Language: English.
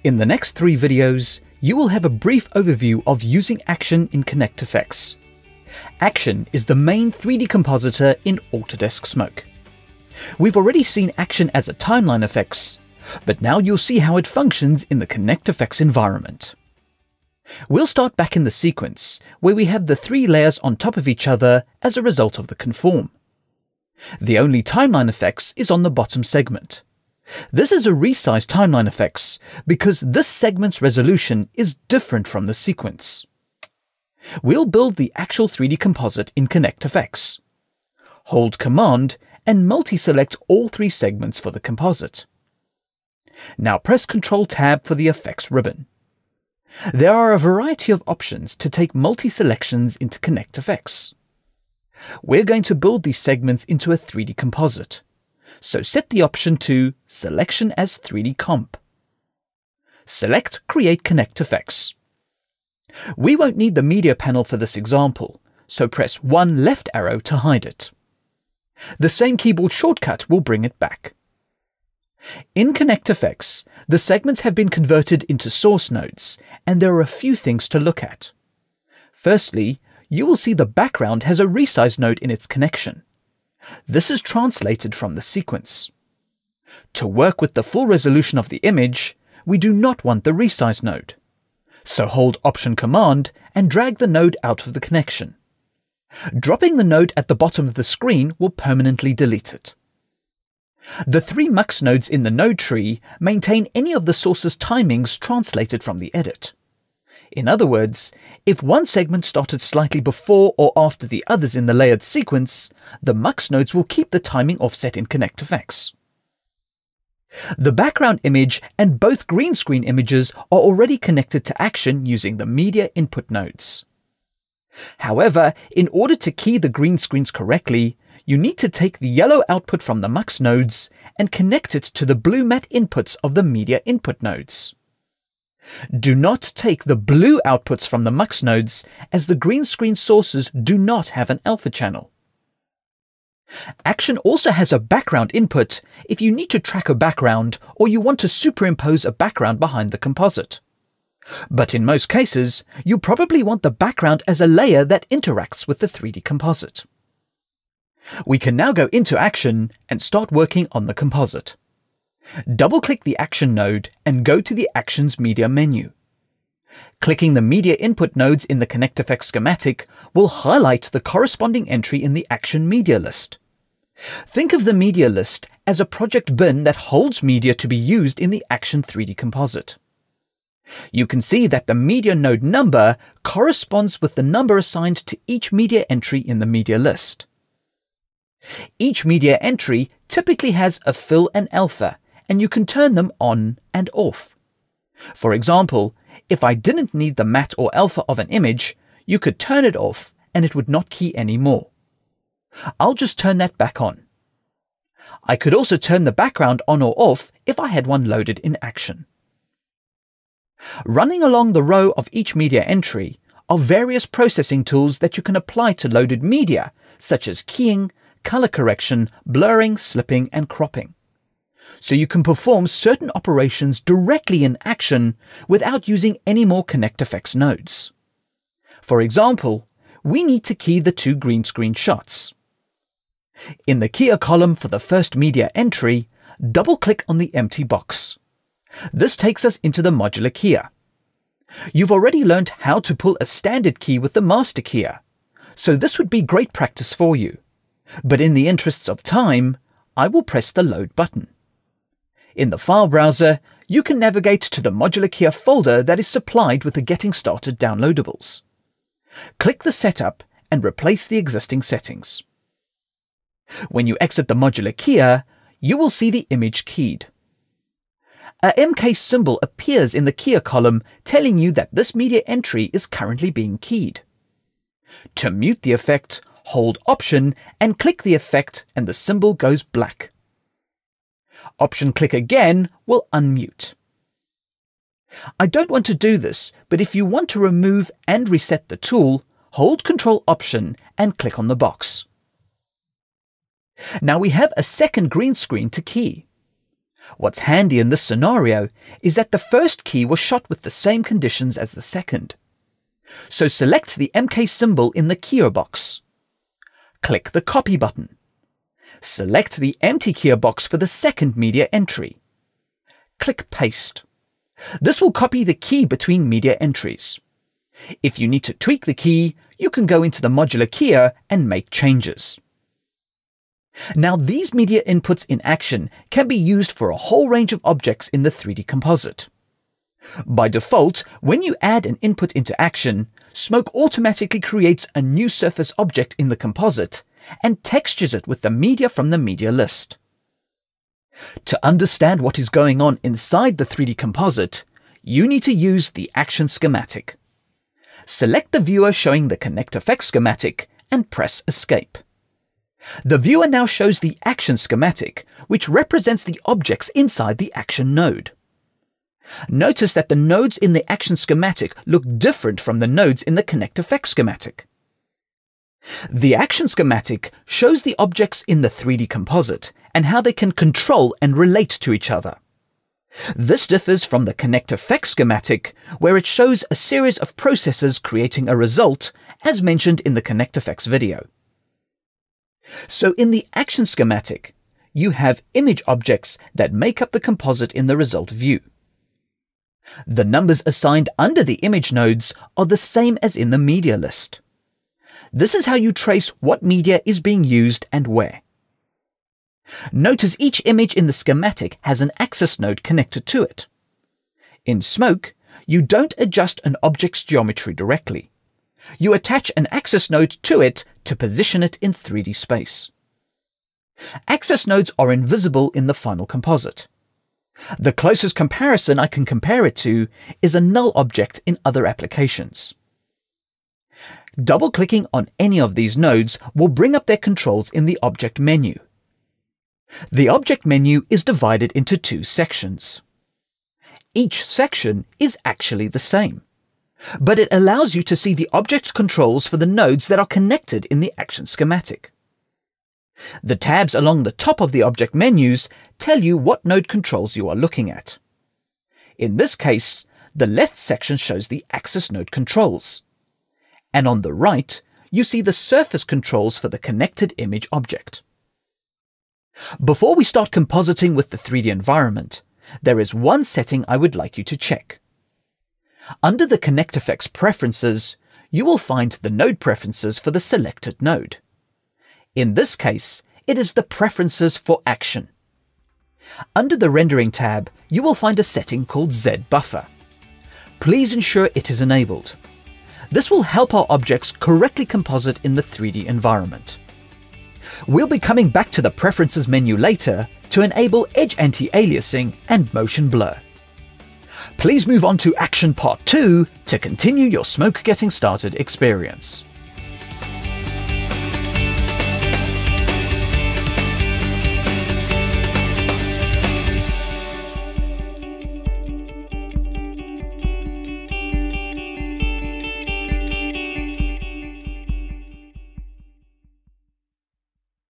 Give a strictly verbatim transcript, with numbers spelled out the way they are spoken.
In the next three videos, you will have a brief overview of using Action in ConnectFX. Action is the main three D compositor in Autodesk Smoke. We've already seen Action as a timeline effects, but now you'll see how it functions in the ConnectFX environment. We'll start back in the sequence, where we have the three layers on top of each other as a result of the conform. The only timeline effects is on the bottom segment. This is a resized timeline effects because this segment's resolution is different from the sequence. We'll build the actual three D composite in ConnectFX. Hold Command and multi-select all three segments for the composite. Now press Control Tab for the effects ribbon. There are a variety of options to take multi-selections into ConnectFX. We're going to build these segments into a three D composite, so set the option to Selection as three D Comp. Select Create ConnectFX. We won't need the media panel for this example, so press one left arrow to hide it. The same keyboard shortcut will bring it back. In ConnectFX, the segments have been converted into source nodes, and there are a few things to look at. Firstly, you will see the background has a resize node in its connection. This is translated from the sequence. To work with the full resolution of the image, we do not want the resize node. So hold Option Command and drag the node out of the connection. Dropping the node at the bottom of the screen will permanently delete it. The three mux nodes in the node tree maintain any of the source's timings translated from the edit. In other words, if one segment started slightly before or after the others in the layered sequence, the mux nodes will keep the timing offset in ConnectFX. The background image and both green screen images are already connected to Action using the media input nodes. However, in order to key the green screens correctly, you need to take the yellow output from the mux nodes and connect it to the blue matte inputs of the media input nodes. Do not take the blue outputs from the mux nodes, as the green screen sources do not have an alpha channel. Action also has a background input if you need to track a background or you want to superimpose a background behind the composite. But in most cases, you probably want the background as a layer that interacts with the three D composite. We can now go into Action and start working on the composite. Double-click the Action node and go to the Actions Media menu. Clicking the media input nodes in the ConnectFX schematic will highlight the corresponding entry in the Action media list. Think of the media list as a project bin that holds media to be used in the Action three D composite. You can see that the media node number corresponds with the number assigned to each media entry in the media list. Each media entry typically has a fill and alpha, and you can turn them on and off. For example, if I didn't need the matte or alpha of an image, you could turn it off and it would not key anymore. I'll just turn that back on. I could also turn the background on or off if I had one loaded in Action. Running along the row of each media entry are various processing tools that you can apply to loaded media, such as keying, color correction, blurring, slipping, and cropping. So you can perform certain operations directly in Action without using any more ConnectFX nodes. For example, we need to key the two green screen shots. In the Keyer column for the first media entry, double-click on the empty box. This takes us into the modular keyer. You've already learned how to pull a standard key with the master keyer, so this would be great practice for you. But in the interests of time, I will press the Load button. In the file browser, you can navigate to the modular keyer folder that is supplied with the Getting Started downloadables. Click the Setup and replace the existing settings. When you exit the modular keyer, you will see the image keyed. A M K symbol appears in the keyer column telling you that this media entry is currently being keyed. To mute the effect, hold Option and click the effect and the symbol goes black. Option click again will unmute. I don't want to do this, but if you want to remove and reset the tool, hold Control Option and click on the box. Now we have a second green screen to key. What's handy in this scenario is that the first key was shot with the same conditions as the second. So select the M K symbol in the keyer box. Click the Copy button. Select the empty keyer box for the second media entry. Click Paste. This will copy the key between media entries. If you need to tweak the key, you can go into the modular keyer and make changes. Now, these media inputs in Action can be used for a whole range of objects in the three D composite. By default, when you add an input into Action, Smoke automatically creates a new surface object in the composite and textures it with the media from the media list. To understand what is going on inside the three D composite, you need to use the Action schematic. Select the viewer showing the ConnectFX schematic and press Escape. The viewer now shows the Action schematic, which represents the objects inside the Action node. Notice that the nodes in the Action schematic look different from the nodes in the ConnectFX schematic. The Action schematic shows the objects in the three D composite and how they can control and relate to each other. This differs from the ConnectFX schematic, where it shows a series of processes creating a result, as mentioned in the ConnectFX video. So in the Action schematic, you have image objects that make up the composite in the result view. The numbers assigned under the image nodes are the same as in the media list. This is how you trace what media is being used and where. Notice each image in the schematic has an axis node connected to it. In Smoke, you don't adjust an object's geometry directly. You attach an axis node to it to position it in three D space. Axis nodes are invisible in the final composite. The closest comparison I can compare it to is a null object in other applications. Double-clicking on any of these nodes will bring up their controls in the Object menu. The Object menu is divided into two sections. Each section is actually the same, but it allows you to see the object controls for the nodes that are connected in the Action schematic. The tabs along the top of the object menus tell you what node controls you are looking at. In this case, the left section shows the axis node controls, and on the right, you see the surface controls for the connected image object. Before we start compositing with the three D environment, there is one setting I would like you to check. Under the ConnectFX preferences, you will find the node preferences for the selected node. In this case, it is the preferences for Action. Under the Rendering tab, you will find a setting called Z Buffer. Please ensure it is enabled. This will help our objects correctly composite in the three D environment. We'll be coming back to the Preferences menu later to enable Edge Anti-Aliasing and Motion Blur. Please move on to Action Part two to continue your Smoke Getting Started experience.